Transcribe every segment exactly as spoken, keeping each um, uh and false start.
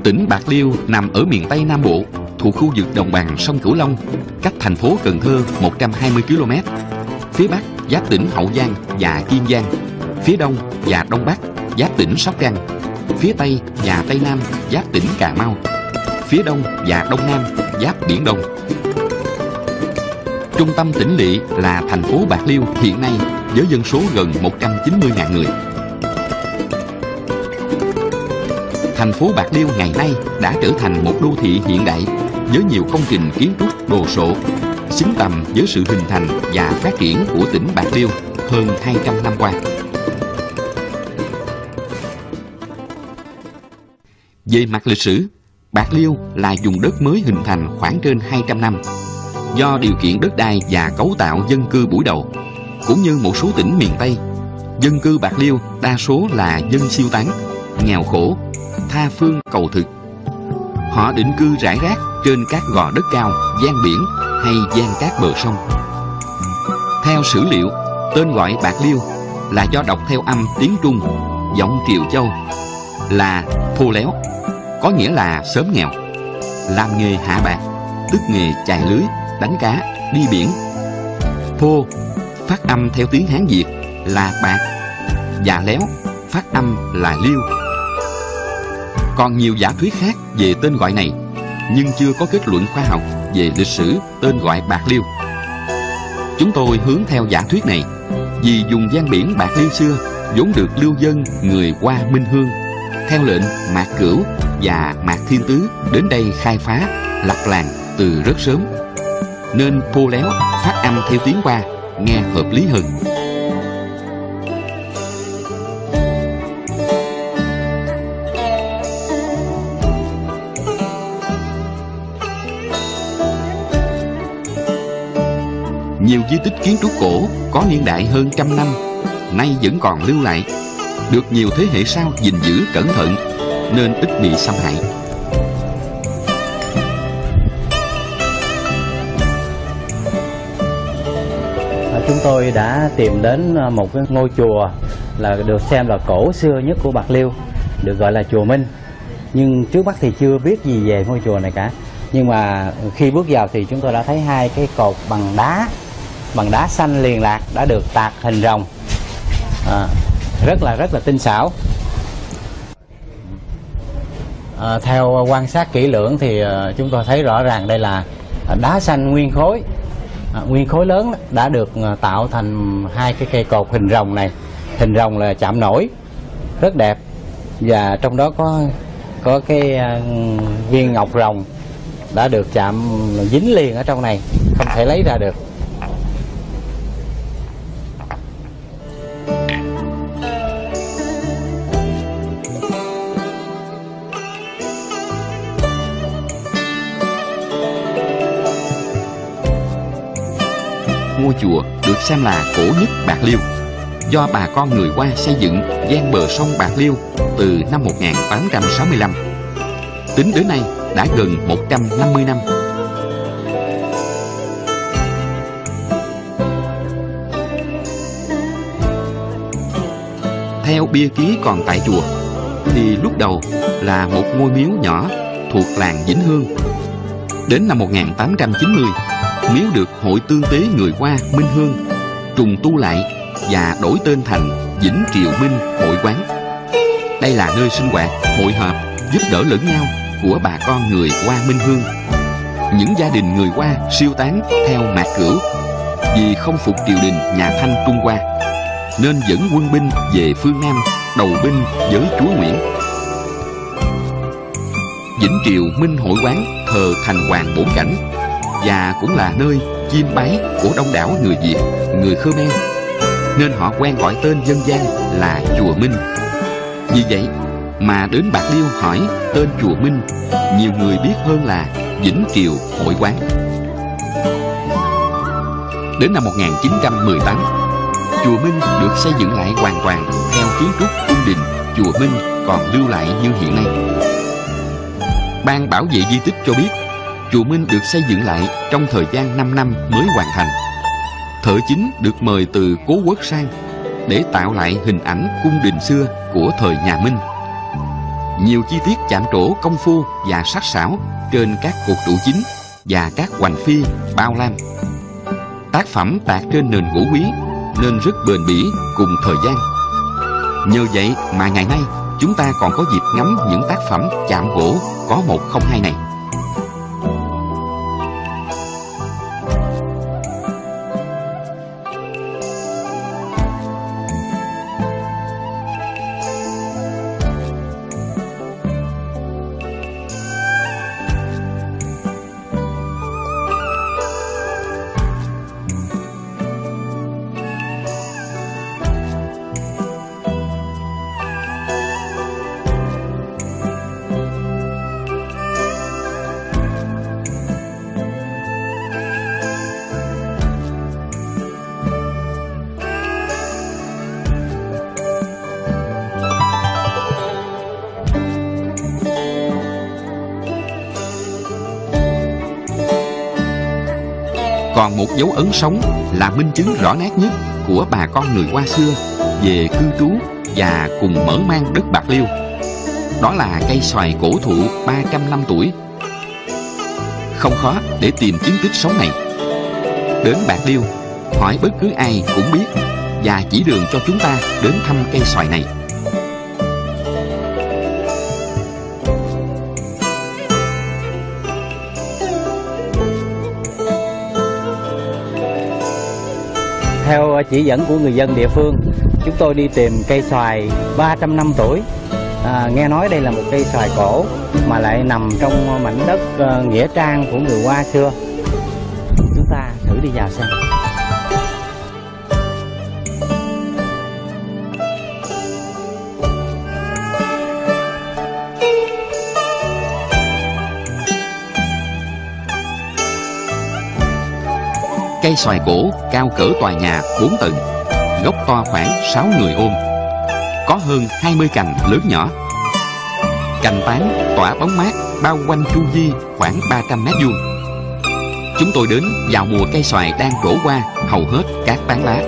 Tỉnh Bạc Liêu nằm ở miền Tây Nam Bộ, thuộc khu vực đồng bằng sông Cửu Long, cách thành phố Cần Thơ một trăm hai mươi ki lô mét. Phía Bắc giáp tỉnh Hậu Giang và Kiên Giang, phía Đông và Đông Bắc giáp tỉnh Sóc Trăng, phía Tây và Tây Nam giáp tỉnh Cà Mau, phía Đông và Đông Nam giáp Biển Đông. Trung tâm tỉnh lỵ là thành phố Bạc Liêu hiện nay với dân số gần một trăm chín mươi nghìn người. Thành phố Bạc Liêu ngày nay đã trở thành một đô thị hiện đại với nhiều công trình kiến trúc đồ sộ, xứng tầm với sự hình thành và phát triển của tỉnh Bạc Liêu hơn hai trăm năm qua. Về mặt lịch sử, Bạc Liêu là vùng đất mới hình thành khoảng trên hai trăm năm. Do điều kiện đất đai và cấu tạo dân cư buổi đầu, cũng như một số tỉnh miền Tây, dân cư Bạc Liêu đa số là dân siêu tán, nghèo khổ, tha phương cầu thực. Họ định cư rải rác trên các gò đất cao, ven biển hay ven các bờ sông. Theo sử liệu, tên gọi Bạc Liêu là do đọc theo âm tiếng Trung, giọng Triều Châu là thô léo, có nghĩa là xóm nghèo, làm nghề hạ bạc, tức nghề chài lưới, đánh cá, đi biển. Thô phát âm theo tiếng Hán Việt là bạc, và léo phát âm là liêu. Còn nhiều giả thuyết khác về tên gọi này, nhưng chưa có kết luận khoa học về lịch sử tên gọi Bạc Liêu. Chúng tôi hướng theo giả thuyết này vì vùng ven biển Bạc Liêu xưa vốn được lưu dân người Hoa Minh Hương theo lệnh Mạc Cửu và Mạc Thiên Tứ đến đây khai phá, lập làng từ rất sớm, nên phô léo phát âm theo tiếng Hoa nghe hợp lý hơn. Nhiều di tích kiến trúc cổ có niên đại hơn trăm năm nay vẫn còn lưu lại, được nhiều thế hệ sau gìn giữ cẩn thận nên ít bị xâm hại. Chúng tôi đã tìm đến một cái ngôi chùa là được xem là cổ xưa nhất của Bạc Liêu, được gọi là chùa Minh. Nhưng trước mắt thì chưa biết gì về ngôi chùa này cả. Nhưng mà khi bước vào thì chúng tôi đã thấy hai cái cột bằng đá, bằng đá xanh liền lạc đã được tạc hình rồng, à, rất là rất là tinh xảo. À, theo quan sát kỹ lưỡng thì uh, chúng tôi thấy rõ ràng đây là đá xanh nguyên khối, à, nguyên khối lớn đã được uh, tạo thành hai cái cây cột hình rồng này. Hình rồng là chạm nổi rất đẹp, và trong đó có có cái uh, viên ngọc rồng đã được chạm dính liền ở trong này, không thể lấy ra được. Ngôi chùa được xem là cổ nhất Bạc Liêu, do bà con người Hoa xây dựng ven bờ sông Bạc Liêu từ năm một nghìn tám trăm sáu mươi lăm. Tính đến nay đã gần một trăm năm mươi năm. Theo bia ký còn tại chùa thì lúc đầu là một ngôi miếu nhỏ thuộc làng Vĩnh Hương. Đến năm một nghìn tám trăm chín mươi, miếu được Hội Tương tế người Hoa Minh Hương trùng tu lại và đổi tên thành Vĩnh Triều Minh Hội Quán. Đây là nơi sinh hoạt, hội họp, giúp đỡ lẫn nhau của bà con người Hoa Minh Hương. Những gia đình người Hoa siêu tán theo Mạc Cửu vì không phục triều đình nhà Thanh Trung Hoa, nên dẫn quân binh về phương Nam đầu binh với chúa Nguyễn. Vĩnh Triều Minh Hội Quán thờ thành hoàng bổn cảnh và cũng là nơi chiêm bái của đông đảo người Việt, người Khmer, nên họ quen gọi tên dân gian là chùa Minh. Vì vậy mà đến Bạc Liêu hỏi tên chùa Minh, nhiều người biết hơn là Vĩnh Triều Hội Quán. Đến năm một nghìn chín trăm mười tám, chùa Minh được xây dựng lại hoàn toàn theo kiến trúc cung đình chùa Minh còn lưu lại như hiện nay. Ban bảo vệ di tích cho biết chùa Minh được xây dựng lại trong thời gian năm năm mới hoàn thành. Thợ chính được mời từ Cố Quốc sang để tạo lại hình ảnh cung đình xưa của thời nhà Minh. nhiều chi tiết chạm trổ công phu và sắc sảo trên các cột trụ chính và các hoành phi, bao lam. Tác phẩm tạc trên nền gỗ quý nên rất bền bỉ cùng thời gian. Nhờ vậy mà ngày nay chúng ta còn có dịp ngắm những tác phẩm chạm gỗ có một không hai này. Còn một dấu ấn sống là minh chứng rõ nét nhất của bà con người Hoa xưa về cư trú và cùng mở mang đất Bạc Liêu. Đó là cây xoài cổ thụ ba trăm năm tuổi. Không khó để tìm chứng tích sống này. Đến Bạc Liêu, hỏi bất cứ ai cũng biết và chỉ đường cho chúng ta đến thăm cây xoài này. Theo chỉ dẫn của người dân địa phương, chúng tôi đi tìm cây xoài ba trăm năm tuổi. À, nghe nói đây là một cây xoài cổ mà lại nằm trong mảnh đất uh, nghĩa trang của người Hoa xưa. Chúng ta thử đi vào xem. Cây xoài cổ cao cỡ tòa nhà bốn tầng, gốc to khoảng sáu người ôm, có hơn hai mươi cành lớn nhỏ. Cành tán tỏa bóng mát bao quanh chu vi khoảng ba trăm mét vuông. Chúng tôi đến vào mùa cây xoài đang trổ qua hầu hết các tán lá.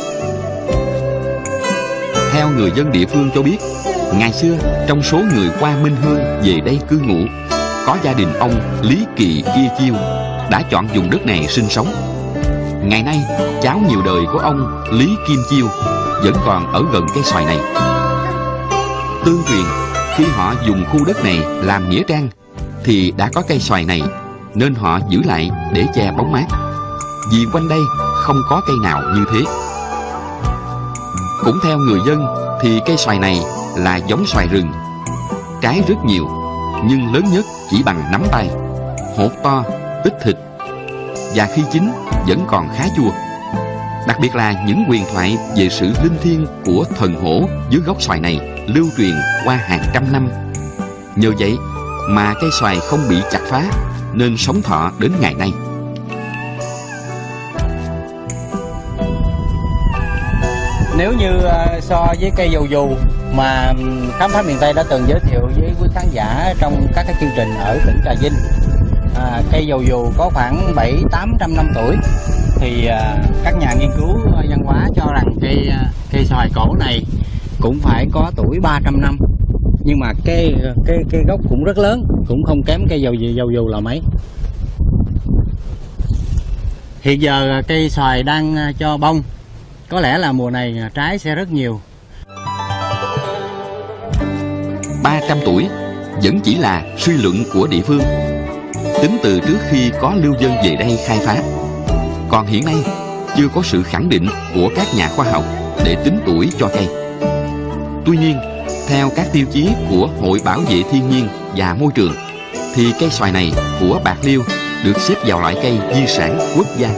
Theo người dân địa phương cho biết, ngày xưa trong số người Hoa Minh Hương về đây cư ngụ, có gia đình ông Lý Kỳ Kia Chiêu đã chọn vùng đất này sinh sống. Ngày nay, cháu nhiều đời của ông Lý Kim Chiêu vẫn còn ở gần cây xoài này. Tương truyền, khi họ dùng khu đất này làm nghĩa trang thì đã có cây xoài này, nên họ giữ lại để che bóng mát, vì quanh đây không có cây nào như thế. Cũng theo người dân thì cây xoài này là giống xoài rừng, trái rất nhiều nhưng lớn nhất chỉ bằng nắm tay, hột to, ít thịt, và khi chín vẫn còn khá chua. Đặc biệt là những huyền thoại về sự linh thiêng của thần hổ dưới gốc xoài này lưu truyền qua hàng trăm năm. Nhờ vậy mà cây xoài không bị chặt phá nên sống thọ đến ngày nay. Nếu như so với cây dầu dù mà Khám phá miền Tây đã từng giới thiệu với quý khán giả trong các cái chương trình ở tỉnh Trà Vinh, à, cây dầu dù có khoảng bảy tám trăm năm tuổi, thì à, các nhà nghiên cứu văn hóa cho rằng cây cây xoài cổ này cũng phải có tuổi ba trăm năm, nhưng mà cây cây cây gốc cũng rất lớn, cũng không kém cây dầu dầu dù là mấy. Hiện giờ cây xoài đang cho bông, có lẽ là mùa này trái sẽ rất nhiều. ba trăm tuổi vẫn chỉ là suy luận của địa phương, tính từ trước khi có lưu dân về đây khai phá. Còn hiện nay chưa có sự khẳng định của các nhà khoa học để tính tuổi cho cây. Tuy nhiên, theo các tiêu chí của Hội Bảo vệ Thiên nhiên và Môi trường, thì cây xoài này của Bạc Liêu được xếp vào loại cây di sản quốc gia.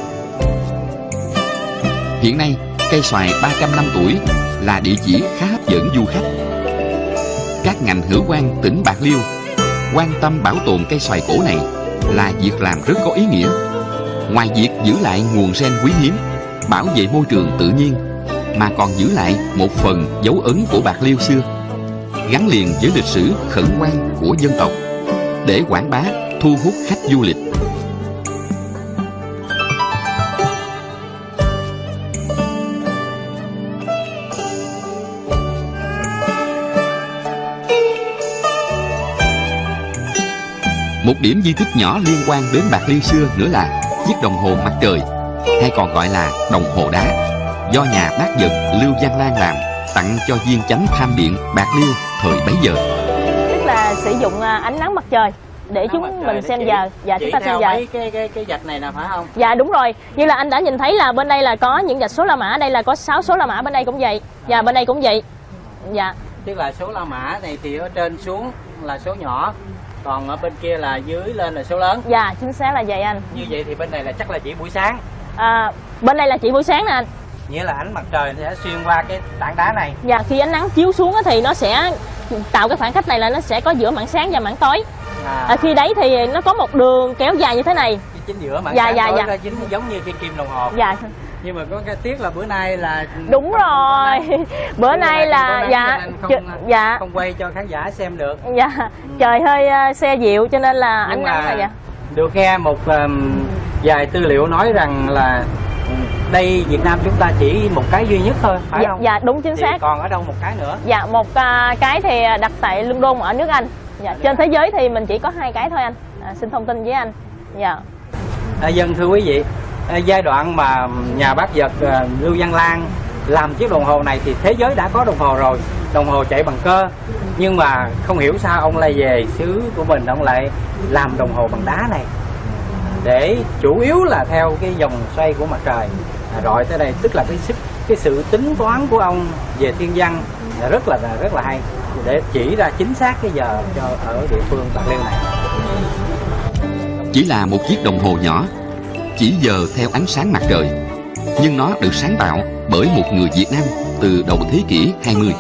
Hiện nay, cây xoài ba trăm năm tuổi là địa chỉ khá hấp dẫn du khách. Các ngành hữu quan tỉnh Bạc Liêu quan tâm bảo tồn cây xoài cổ này là việc làm rất có ý nghĩa. Ngoài việc giữ lại nguồn gen quý hiếm, bảo vệ môi trường tự nhiên, mà còn giữ lại một phần dấu ấn của Bạc Liêu xưa, gắn liền với lịch sử khẩn hoang của dân tộc, để quảng bá, thu hút khách du lịch. Một điểm di tích nhỏ liên quan đến Bạc Liêu xưa nữa là chiếc đồng hồ mặt trời, hay còn gọi là đồng hồ đá, do nhà bác vật Lưu Văn Lan làm, tặng cho viên chánh tham điện Bạc Liêu thời bấy giờ. Tức là sử dụng ánh nắng mặt trời để chúng mình xem giờ. Dạ, chúng ta xem giờ. Mấy cái cái cái vạch này nè, phải không? Dạ đúng rồi. Như là anh đã nhìn thấy là bên đây là có những vạch số La Mã, đây là có sáu số La Mã, bên đây cũng vậy. Dạ, bên đây cũng vậy. Dạ. Tức là số La Mã này thì ở trên xuống là số nhỏ, còn ở bên kia là dưới lên là số lớn. Dạ, chính xác là vậy anh. Như vậy thì bên này là chắc là chỉ buổi sáng. À, bên đây là chỉ buổi sáng nè anh. Nghĩa là ánh mặt trời sẽ xuyên qua cái tảng đá này. Dạ, khi ánh nắng chiếu xuống thì nó sẽ tạo cái khoảng cách này, là nó sẽ có giữa mảng sáng và mảng tối. À. À, khi đấy thì nó có một đường kéo dài như thế này. Chính giữa mảng dạ, sáng dạ, tối dạ. ra chính giống như cái kim đồng hồ. Dạ. Nhưng mà có cái tiếc là bữa nay là đúng rồi. Bữa nay là dạ không, dạ không quay cho khán giả xem được. Dạ. Ừ. Trời hơi uh, xe dịu cho nên là nhưng ánh nắng là dạ. Được nghe một um, vài tư liệu nói rằng là đây Việt Nam chúng ta chỉ một cái duy nhất thôi, phải dạ, không? Dạ đúng chính thì xác. Còn ở đâu một cái nữa? Dạ, một uh, cái thì đặt tại London ở nước Anh. Dạ, trên thế giới thì mình chỉ có hai cái thôi anh. À, xin thông tin với anh. Dạ. À, dân thưa quý vị, à, giai đoạn mà nhà bác vật à, Lưu Văn Lan làm chiếc đồng hồ này thì thế giới đã có đồng hồ rồi, đồng hồ chạy bằng cơ, nhưng mà không hiểu sao ông lại về xứ của mình, ông lại làm đồng hồ bằng đá này, để chủ yếu là theo cái vòng xoay của mặt trời à, rọi tới đây, tức là cái sức cái sự tính toán của ông về thiên văn là rất là rất là hay, để chỉ ra chính xác cái giờ cho ở địa phương Bạc Liêu này. Chỉ là một chiếc đồng hồ nhỏ, chỉ giờ theo ánh sáng mặt trời, nhưng nó được sáng tạo bởi một người Việt Nam từ đầu thế kỷ hai mươi.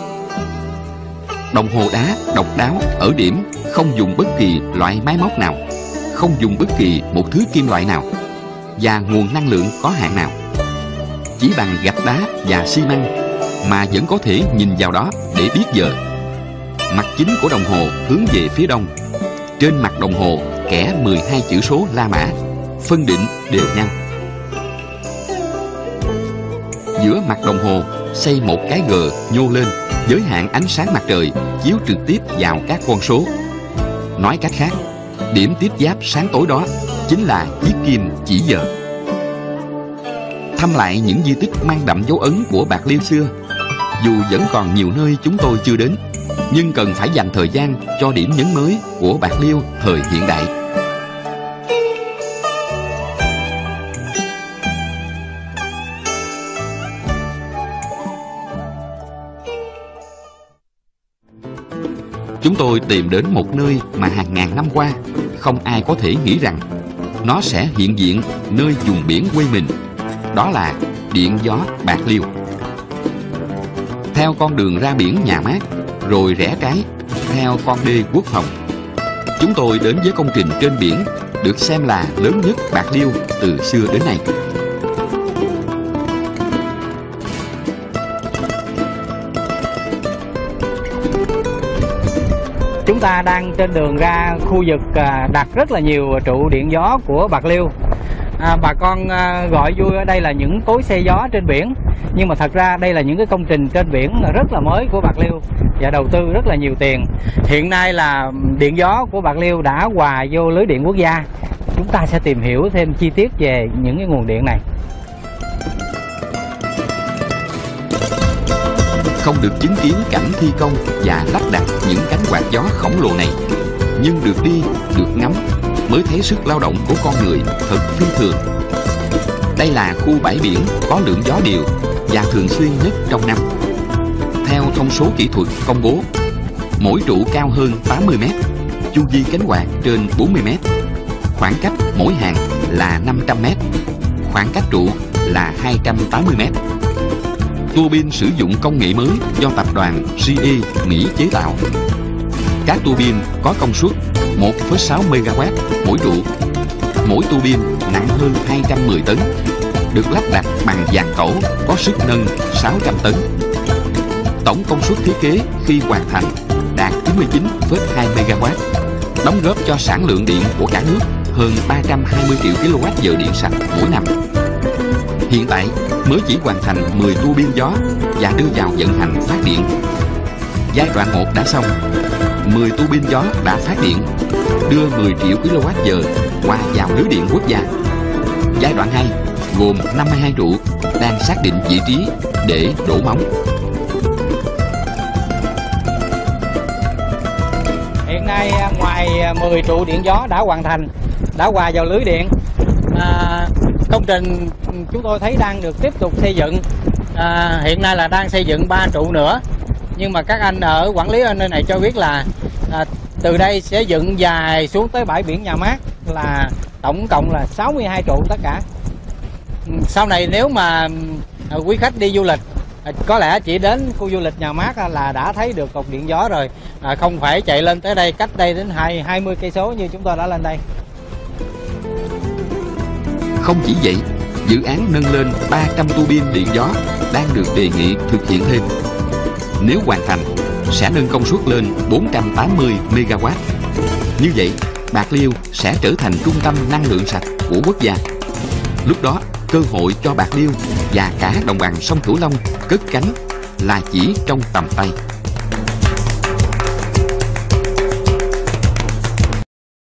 Đồng hồ đá độc đáo ở điểm không dùng bất kỳ loại máy móc nào, không dùng bất kỳ một thứ kim loại nào, và nguồn năng lượng có hạn nào. Chỉ bằng gạch đá và xi măng mà vẫn có thể nhìn vào đó để biết giờ. Mặt chính của đồng hồ hướng về phía đông. Trên mặt đồng hồ kẻ mười hai chữ số La Mã, phân định đều nhau. Giữa mặt đồng hồ xây một cái G nhô lên, giới hạn ánh sáng mặt trời chiếu trực tiếp vào các con số. Nói cách khác, điểm tiếp giáp sáng tối đó chính là chiếc kim chỉ giờ. Thăm lại những di tích mang đậm dấu ấn của Bạc Liêu xưa, dù vẫn còn nhiều nơi chúng tôi chưa đến, nhưng cần phải dành thời gian cho điểm nhấn mới của Bạc Liêu thời hiện đại. Chúng tôi tìm đến một nơi mà hàng ngàn năm qua không ai có thể nghĩ rằng nó sẽ hiện diện nơi vùng biển quê mình. Đó là Điện Gió Bạc Liêu. Theo con đường ra biển Nhà Mát, rồi rẽ trái theo con đê Quốc Phòng, chúng tôi đến với công trình trên biển được xem là lớn nhất Bạc Liêu từ xưa đến nay. Chúng ta đang trên đường ra khu vực đặt rất là nhiều trụ điện gió của Bạc Liêu. À, bà con à, gọi vui ở đây là những cối xe gió trên biển, nhưng mà thật ra đây là những cái công trình trên biển rất là mới của Bạc Liêu và đầu tư rất là nhiều tiền. Hiện nay là điện gió của Bạc Liêu đã hòa vô lưới điện quốc gia. Chúng ta sẽ tìm hiểu thêm chi tiết về những cái nguồn điện này. Không được chứng kiến cảnh thi công và lắp đặt những cánh quạt gió khổng lồ này, nhưng được đi, được ngắm mới thấy sức lao động của con người thật phi thường. Đây là khu bãi biển có lượng gió đều và thường xuyên nhất trong năm. Theo thông số kỹ thuật công bố, mỗi trụ cao hơn tám mươi mét, chu vi cánh quạt trên bốn mươi mét, khoảng cách mỗi hàng là năm trăm mét, khoảng cách trụ là hai trăm tám mươi mét. Tua bin sử dụng công nghệ mới do tập đoàn giê e Mỹ chế tạo. Các tua bin có công suất một phẩy sáu mê ga oát mỗi trụ. Mỗi tua bin nặng hơn hai trăm mười tấn, được lắp đặt bằng vàng cẩu có sức nâng sáu trăm tấn. Tổng công suất thiết kế khi hoàn thành đạt chín mươi chín phẩy hai mê ga oát, đóng góp cho sản lượng điện của cả nước hơn ba trăm hai mươi triệu ki lô oát giờ điện sạch mỗi năm. Hiện tại mới chỉ hoàn thành mười tua bin gió và đưa vào vận hành phát điện. Giai đoạn một đã xong, mười tua bin gió đã phát điện, đưa mười triệu ki lô oát giờ qua vào lưới điện quốc gia. Giai đoạn hai gồm năm mươi hai trụ đang xác định vị trí để đổ móng. Hiện nay ngoài mười trụ điện gió đã hoàn thành, đã hòa vào lưới điện, à, công trình chúng tôi thấy đang được tiếp tục xây dựng. À, hiện nay là đang xây dựng ba trụ nữa, nhưng mà các anh ở quản lý ở nơi này cho biết là à, từ đây sẽ dựng dài xuống tới bãi biển Nhà Mát, là tổng cộng là sáu mươi hai trụ tất cả. Sau này nếu mà à, quý khách đi du lịch, à, có lẽ chỉ đến khu du lịch Nhà Mát là đã thấy được cột điện gió rồi, à, không phải chạy lên tới đây, cách đây đến hai mươi cây số như chúng tôi đã lên đây. Không chỉ vậy, dự án nâng lên ba trăm tua bin điện gió đang được đề nghị thực hiện thêm. Nếu hoàn thành, sẽ nâng công suất lên bốn trăm tám mươi mê ga oát. Như vậy, Bạc Liêu sẽ trở thành trung tâm năng lượng sạch của quốc gia. Lúc đó, cơ hội cho Bạc Liêu và cả đồng bằng sông Cửu Long cất cánh là chỉ trong tầm tay.